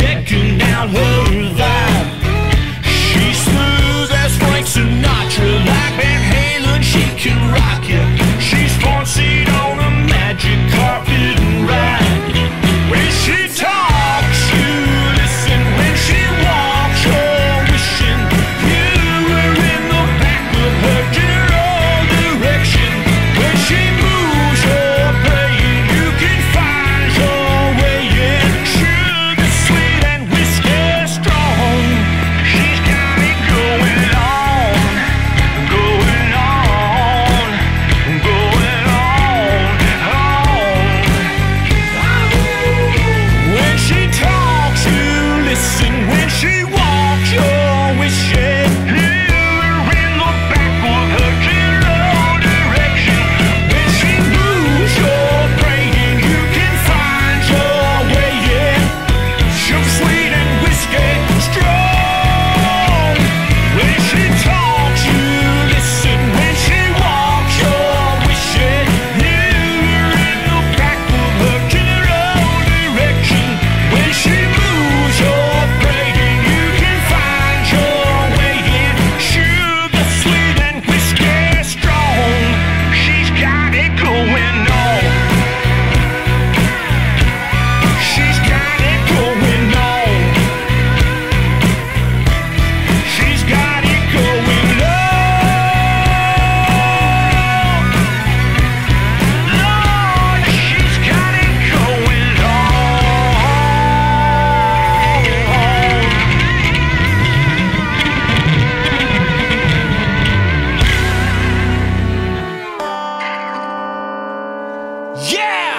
checking out her vibe. She's smooth as Frank Sinatra, like Van Halen, she can rock it. She's front seat on a magic carpet and ride. When she talks, you listen. When she walks, you're wishing you were in the back of her general direction. When she moves, you're praying you can find your way in. Sugar sweet and whiskey strong, she's got it going on, going on, going on. When she talks, you listen. When she walks, you're wishing you were in the back of her general direction. When she moves, you're praying you can find your way in. Sugar sweet and whiskey strong. When she talks, you listen. When she walks, you're wishing you were in the back of her general direction. When she moves, you're praying you can find your way in. Sugar sweet and whiskey strong, she's got it going on. She's got it going on. She's got it going on. Lord, she's got it going on. Yeah!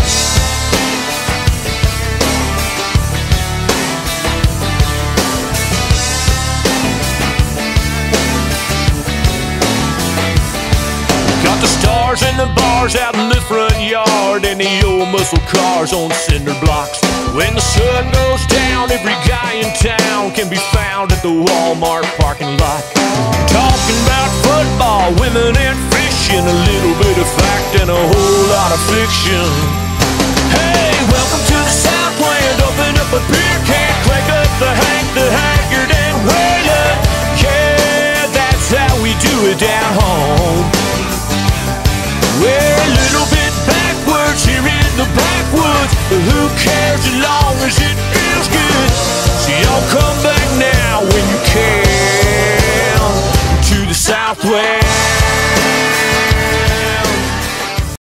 Got the stars and the bars out in the front yard, and the old muscle cars on cinder blocks. When the sun goes down, every guy in town can be found at the Walmart parking lot. Talking about football, women and fishing, a little bit of fact and a whole lot of fiction. Hey, welcome to the Southland. Open up a beer can, crank up the Hank, the Haggard, and Whaler. Yeah, that's how we do it down home. We're a little bit backwards here in the backwoods, but who cares as long as it feels good? So y'all come back now when you can to the Southwest.